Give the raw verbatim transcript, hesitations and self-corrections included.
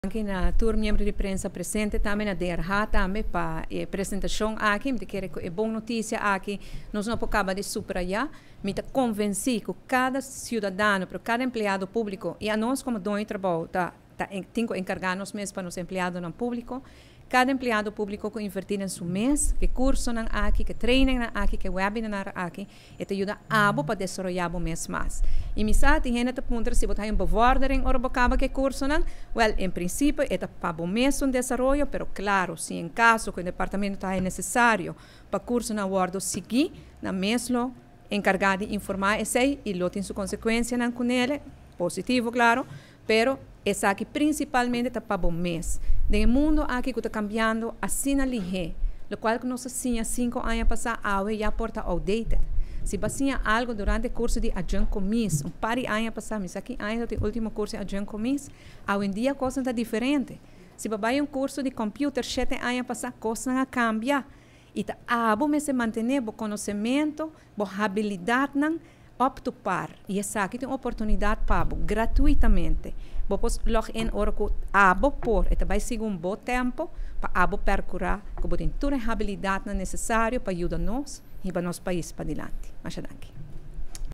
Anche na tour membro di prensa presente também na D R H também para a apresentação aqui, me quer é boa notícia aqui, nós não podemos de subrayar, me tá convenci que cada cidadão, para cada empregado público e a nós como dono de trabalho, tá, tá tem que encargar-nos mesmo para os empregados no público, cada empregado público que invertir em seu mês, que curso não aqui, que treino aqui, que webinar aqui, e te ajuda a para desenvolver o mês mais. E me sabe, tem gente que aponta se você tem uma bevordering ou bacaba que curso não, well, em princípio, é para o mês um desenvolvimento, pero claro, se em caso que o departamento está necessário para curso na guarda seguir, na mesmo encargado de informar esse e lo tem sua consequência não com ele, positivo, claro, pero essa aqui principalmente está para o mês. No mundo aqui que está cambiando, assim na lihe, o qual que nós assim cinco anos passados, a já porta outdated. Se você algo durante o curso de adjunct commis, um par de anos passados, mas aqui ainda tem o último curso de adjunct commis, hoje em dia a coisa está diferente. Se você vai um curso de computer, sete anos passados, a coisa não cambia. E tá abo me se manter o conhecimento, a habilidade não up to par. E essa aqui tem uma oportunidade para gratuitamente. Você log in ora com abo por, e vai seguir um bom tempo para abo percorrer, que você tem toda a habilidade necessária para ajudar nós e para nosso país para adiante. Mas